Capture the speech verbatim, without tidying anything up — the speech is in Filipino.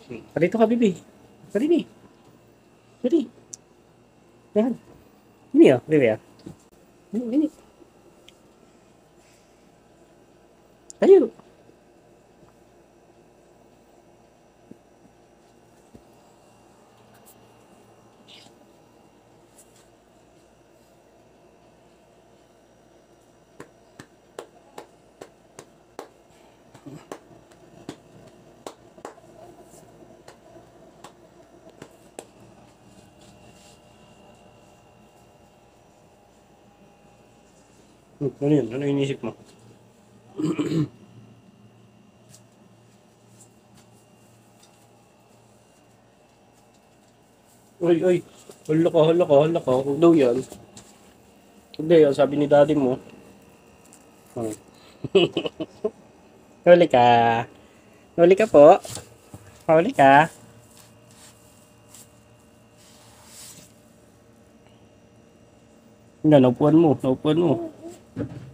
Dito ka, bibi. Dali. Dali. Yan. Ini oh, bibi ah. Ini, ini. Ayo. Hmm, ano yun? Ano inisip mo? Uy, uy. Hala ka, hala ka, hala ka. Huwag daw yan. Hindi, yan sabi ni daddy mo. Hmm. Huli ka. Huli ka po. Huli ka. Yan, naupuan mo. Naupuan mo.